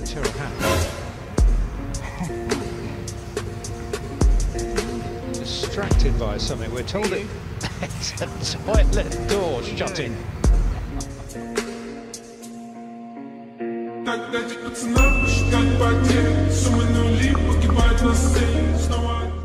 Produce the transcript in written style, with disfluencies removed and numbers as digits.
Tyrrell Hatton. Distracted by something. We're told it's a toilet door shutting. Так дайте пацанам посчитать потери. Суммы нули, погибает на сцене. Снова